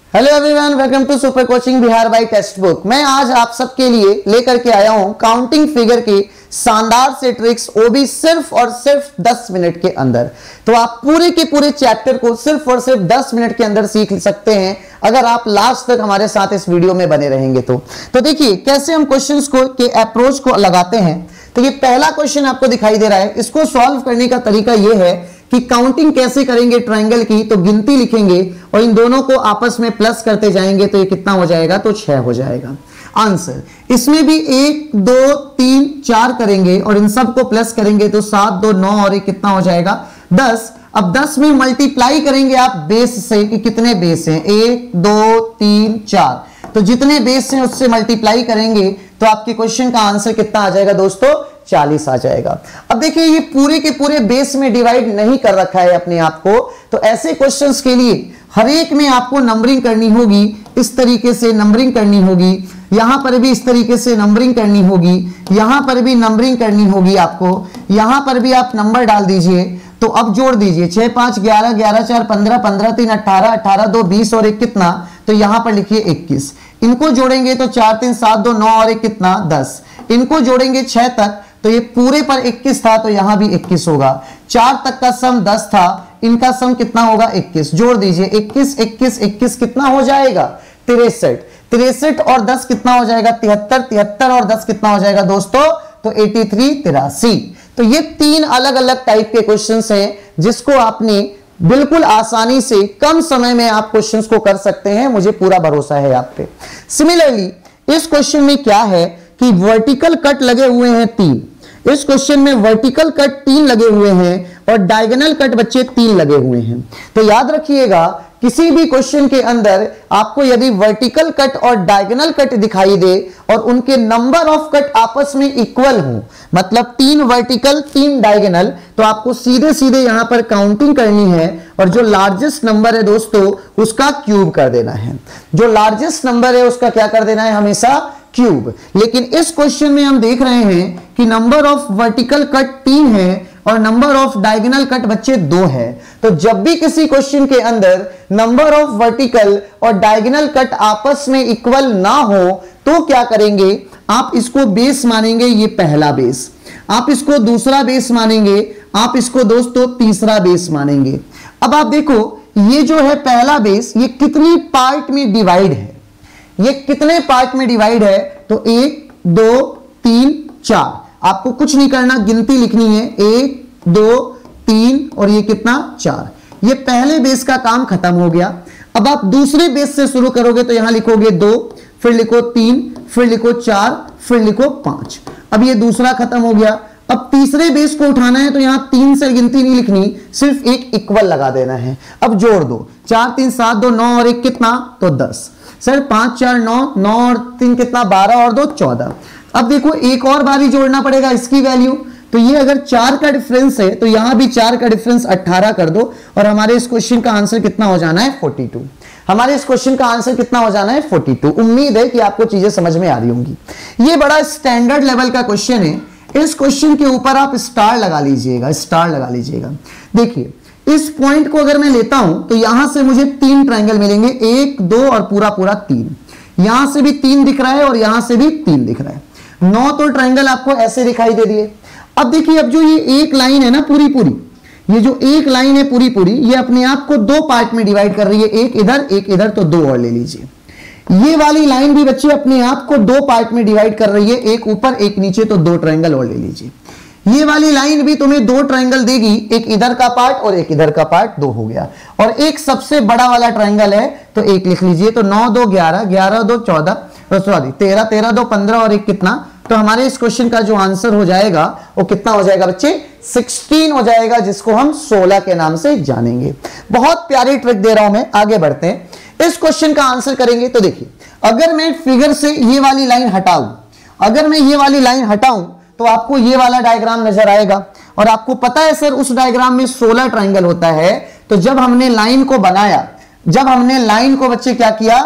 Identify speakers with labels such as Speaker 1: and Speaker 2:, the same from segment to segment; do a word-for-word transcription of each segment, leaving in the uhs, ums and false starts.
Speaker 1: Hello everyone, welcome to super coaching Bihar by text book. मैं आज आप सबके लिए लेकर के आया हूं काउंटिंग फिगर की शानदार से ट्रिक्स, वो भी सिर्फ और सिर्फ दस मिनट के अंदर। तो आप पूरे के पूरे चैप्टर को सिर्फ और सिर्फ दस मिनट के अंदर सीख सकते हैं अगर आप लास्ट तक हमारे साथ इस वीडियो में बने रहेंगे तो। तो देखिए कैसे हम क्वेश्चंस को के अप्रोच को लगाते हैं। तो ये पहला क्वेश्चन आपको दिखाई दे रहा है, इसको सॉल्व करने का तरीका ये है कि काउंटिंग कैसे करेंगे ट्रायंगल की। तो गिनती लिखेंगे और इन दोनों को आपस में प्लस करते जाएंगे तो ये कितना हो जाएगा, तो छह हो जाएगा आंसर। इसमें भी एक दो तीन चार करेंगे और इन सब को प्लस करेंगे तो सात दो नौ और ये कितना हो जाएगा, दस। अब दस में मल्टीप्लाई करेंगे आप बेस से कि कितने बेस हैं, एक दो तीन चार, तो जितने बेस हैं उससे मल्टीप्लाई करेंगे तो आपके क्वेश्चन का आंसर कितना आ जाएगा दोस्तों, चालीस आ जाएगा। अब देखिए ये पूरे के पूरे बेस में डिवाइड नहीं कर रखा है अपने आप को, तो ऐसे क्वेश्चंस के लिए हर एक में आपको नंबरिंग करनी होगी, इस तरीके से नंबरिंग करनी होगी, यहां पर भी इस तरीके से नंबरिंग करनी होगी, यहां पर भी नंबरिंग करनी होगी आपको, यहां पर भी आप नंबर डाल दीजिए। तो अब जोड़ दीजिए, छह पांच ग्यारह, ग्यारह चार पंद्रह, पंद्रह तीन अट्ठारह, अट्ठारह दो बीस और एक कितना, तो यहां पर लिखिए इक्कीस। इनको जोड़ेंगे तो चार तीन सात दो नौ और एक कितना, दस। इनको जोड़ेंगे छह तक तो ये पूरे पर इक्कीस था तो यहां भी इक्कीस होगा। चार तक का सम दस था, इनका सम कितना होगा, इक्कीस। जोड़ दीजिए, इक्कीस इक्कीस इक्कीस कितना हो जाएगा, तिरसठ। तिरसठ और दस कितना हो जाएगा, तिहत्तर। तिहत्तर और दस कितना हो जाएगा दोस्तों, तो तिरासी, तिरासी। तो ये तीन अलग अलग टाइप के क्वेश्चंस हैं जिसको आपने बिल्कुल आसानी से कम समय में आप क्वेश्चंस को कर सकते हैं, मुझे पूरा भरोसा है आप पे। सिमिलरली इस क्वेश्चन में क्या है कि वर्टिकल कट लगे हुए हैं तीन। इस क्वेश्चन में वर्टिकल कट तीन लगे हुए हैं और डायगोनल कट बच्चे तीन लगे हुए हैं। तो याद रखिएगा किसी भी क्वेश्चन के अंदर आपको यदि वर्टिकल कट और डायगोनल कट दिखाई दे और उनके नंबर ऑफ कट आपस में इक्वल हो, मतलब तीन वर्टिकल तीन डायगोनल, तो आपको सीधे सीधे यहां पर काउंटिंग करनी है और जो लार्जेस्ट नंबर है दोस्तों उसका क्यूब कर देना है। जो लार्जेस्ट नंबर है उसका क्या कर देना है, हमेशा क्यूब। लेकिन इस क्वेश्चन में हम देख रहे हैं कि नंबर ऑफ वर्टिकल कट तीन है और नंबर ऑफ डायगोनल कट बच्चे दो है। तो जब भी किसी क्वेश्चन के अंदर नंबर ऑफ वर्टिकल और डायगोनल कट आपस में इक्वल ना हो तो क्या करेंगे, आप इसको बेस मानेंगे, ये पहला बेस, आप इसको दूसरा बेस मानेंगे, आप इसको दोस्तों तीसरा बेस मानेंगे। अब आप देखो ये जो है पहला बेस, ये कितनी पार्ट में डिवाइड है, ये कितने पार्ट में डिवाइड है, तो एक दो तीन चार। आपको कुछ नहीं करना, गिनती लिखनी है, एक दो तीन और ये कितना, चार। ये पहले बेस का काम खत्म हो गया। अब आप दूसरे बेस से शुरू करोगे तो यहां लिखोगे दो, फिर लिखो तीन, फिर लिखो चार, फिर लिखो पांच। अब ये दूसरा खत्म हो गया। अब तीसरे बेस को उठाना है तो यहां तीन से गिनती नहीं लिखनी, सिर्फ एक इक्वल लगा देना है। अब जोड़ दो, चार तीन सात दो नौ और एक कितना, तो दस। सर पांच चार नौ, नौ और तीन कितना, बारह और दो चौदह। अब देखो एक और बारी जोड़ना पड़ेगा इसकी वैल्यू, तो ये अगर चार का डिफरेंस है तो यहां भी चार का डिफरेंस अठारह कर दो और हमारे इस क्वेश्चन का आंसर कितना हो जाना है, बयालीस। हमारे इस क्वेश्चन का आंसर कितना हो जाना है, बयालीस। उम्मीद है कि आपको चीजें समझ में आ रही होंगी। ये बड़ा स्टैंडर्ड लेवल का क्वेश्चन है। इस क्वेश्चन के ऊपर आप स्टार लगा लीजिएगा, स्टार लगा लीजिएगा। देखिए इस पॉइंट को अगर मैं लेता हूं तो यहां से मुझे तीन ट्रायंगल मिलेंगे, एक दो और पूरा पूरा तीन। यहां से भी तीन दिख रहा है और यहां से भी तीन दिख रहा है, नौ तो ट्रायंगल आपको ऐसे दिखाई दे दिए। अब देखिए अब जो ये एक लाइन है ना पूरी पूरी, ये जो एक लाइन है पूरी पूरी, ये अपने आप को दो पार्ट में डिवाइड कर रही है, एक इधर एक इधर, तो दो और ले लीजिए। ये वाली लाइन भी बच्चे अपने आप को दो पार्ट में डिवाइड कर रही है, एक ऊपर एक नीचे, तो दो ट्रायंगल और ले लीजिए। ये वाली लाइन भी तुम्हें दो ट्रायंगल देगी, एक इधर का पार्ट और एक इधर का पार्ट, दो हो गया। और एक सबसे बड़ा वाला ट्रायंगल है तो एक लिख लीजिए, तो नौ दो ग्यारह, ग्यारह दो चौदह, सॉरी तेरह, तेरह दो पंद्रह और एक कितना, तो हमारे इस क्वेश्चन का जो आंसर हो जाएगा वो कितना हो जाएगा बच्चे, सोलह हो जाएगा, जिसको हम सोलह के नाम से जानेंगे। बहुत प्यारी ट्रिक दे रहा हूं मैं, आगे बढ़ते हैं। इस क्वेश्चन का आंसर करेंगे तो देखिए अगर मैं फिगर से ये वाली लाइन हटाऊं, अगर मैं ये वाली लाइन हटाऊं तो आपको ये वाला डायग्राम नजर आएगा। और आपको पता है सर उस डायग्राम में सोलह ट्रायंगल होता है। तो जब हमने लाइन को बनाया, जब हमने लाइन को बच्चे क्या किया,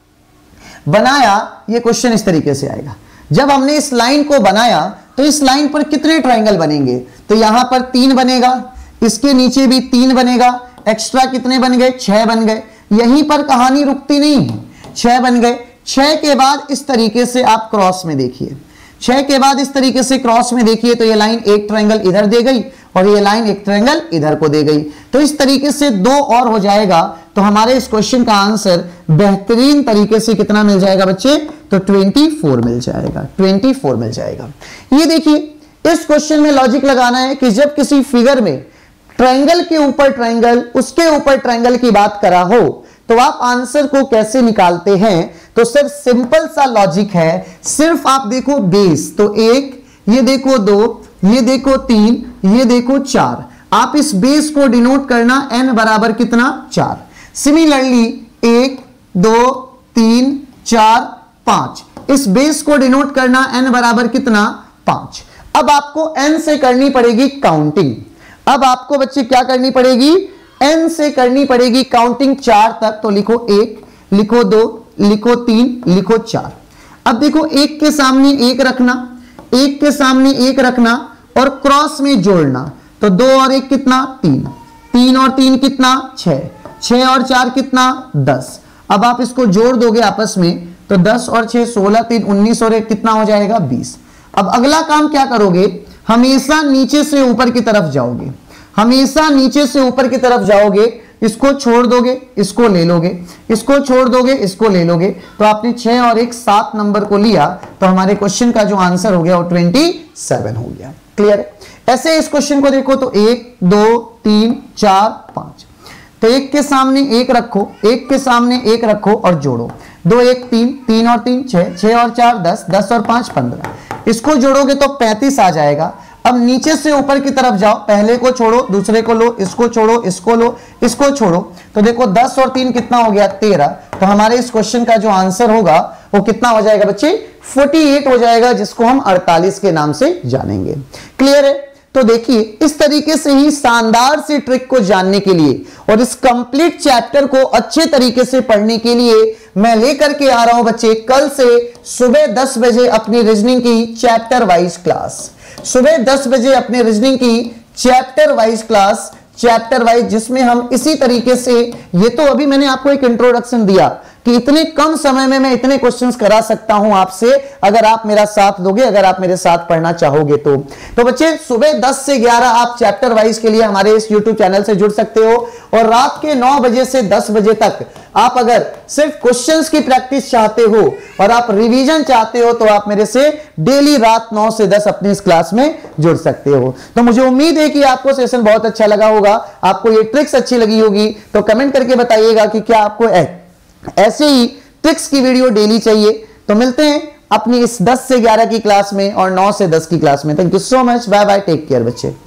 Speaker 1: बनाया, ये क्वेश्चन इस तरीके से आएगा। जब हमने इस लाइन को बनाया तो इस लाइन पर कितने ट्रायंगल बनेंगे, तो यहां पर तीन बनेगा, इसके नीचे भी तीन बनेगा, एक्स्ट्रा कितने बन गए, छह बन गए। यहीं पर कहानी रुकती नहीं है। छह बन गए, छह के बाद इस तरीके से आप क्रॉस में देखिए, छह के बाद इस तरीके से क्रॉस में देखिए तो ये लाइन एक ट्रायंगल इधर दे गई और ये लाइन एक ट्रायंगल इधर को दे गई, तो इस तरीके से दो और हो जाएगा। तो हमारे इस क्वेश्चन का आंसर बेहतरीन तरीके से कितना मिल जाएगा बच्चे, तो चौबीस मिल जाएगा, चौबीस मिल जाएगा। ये देखिए इस क्वेश्चन में लॉजिक लगाना है कि जब किसी फिगर में ट्रायंगल के ऊपर ट्रायंगल, उसके ऊपर ट्रायंगल की बात करा हो तो आप आंसर को कैसे निकालते हैं। तो सर सिंपल सा लॉजिक है, सिर्फ आप देखो बेस, तो एक, ये देखो दो, ये देखो तीन, ये देखो चार, आप इस बेस को डिनोट करना n बराबर कितना, चार। सिमिलरली एक, दो, तीन, चार, पांच, इस बेस को डिनोट करना n बराबर कितना, पांच। अब आपको n से करनी पड़ेगी काउंटिंग, अब आपको बच्चे क्या करनी पड़ेगी, n से करनी पड़ेगी काउंटिंग चार तक। तो लिखो एक, लिखो दो, लिखो तीन, लिखो चार। अब देखो एक के सामने एक रखना, एक के सामने एक रखना और क्रॉस में जोड़ना, तो दो और एक कितना, तीन, तीन और तीन कितना, छह, छह और चार कितना, दस। अब आप इसको जोड़ दोगे आपस में तो दस और छह सोलह, तीन उन्नीस और एक कितना हो जाएगा, बीस। अब अगला काम क्या करोगे, हमेशा नीचे से ऊपर की तरफ जाओगे, हमेशा नीचे से ऊपर की तरफ जाओगे, इसको छोड़ दोगे, इसको ले लोगे, इसको छोड़ दोगे, इसको ले लोगे, तो आपने छह और एक सात नंबर को लिया, तो हमारे क्वेश्चन का जो आंसर हो गया वो सत्ताईस हो गया। क्लियर है। ऐसे इस क्वेश्चन को देखो तो एक, दो, तीन, चार, पांच, तो एक के सामने एक रखो, एक के सामने एक रखो और जोड़ो, दो एक तीन, तीन और तीन छह, छह और चार दस, दस और पांच पंद्रह, इसको जोड़ोगे तो पैंतीस आ जाएगा। अब नीचे से ऊपर की तरफ जाओ, पहले को छोड़ो, दूसरे को लो, इसको छोड़ो, इसको लो, इसको छोड़ो, तो देखो दस और तीन कितना हो गया, तेरह। तो हमारे इस क्वेश्चन का जो आंसर होगा वो कितना हो जाएगा बच्चे, अड़तालीस हो जाएगा, जिसको हम अड़तालीस के नाम से जानेंगे। क्लियर है। तो देखिए इस तरीके से ही शानदार सी ट्रिक को जानने के लिए और इस कंप्लीट चैप्टर को अच्छे तरीके से पढ़ने के लिए मैं लेकर के आ रहा हूं बच्चे कल से सुबह दस बजे अपनी रीजनिंग की चैप्टर वाइज क्लास, सुबह दस बजे अपने रीजनिंग की chapter wise class, chapter wise, जिसमें हम इसी तरीके से, ये तो अभी मैंने आपको एक इंट्रोडक्शन दिया कि इतने कम समय में मैं इतने क्वेश्चंस करा सकता हूं आपसे, अगर आप मेरा साथ दोगे, अगर आप मेरे साथ पढ़ना चाहोगे तो तो बच्चे सुबह दस से ग्यारह आप चैप्टर वाइज के लिए हमारे इस यूट्यूब चैनल से जुड़ सकते हो और रात के नौ बजे से दस बजे तक आप अगर सिर्फ क्वेश्चंस की प्रैक्टिस चाहते हो और आप रिवीजन चाहते हो तो आप मेरे से डेली रात नौ से दस अपनी इस क्लास में जुड़ सकते हो। तो मुझे उम्मीद है कि आपको सेशन बहुत अच्छा लगा होगा, आपको ये ट्रिक्स अच्छी लगी होगी, तो कमेंट करके बताइएगा कि क्या आपको ऐसे ही ट्रिक्स की वीडियो डेली चाहिए। तो मिलते हैं अपनी इस दस से ग्यारह की क्लास में और नौ से दस की क्लास में। Thank you so much, bye bye, take care बच्चे।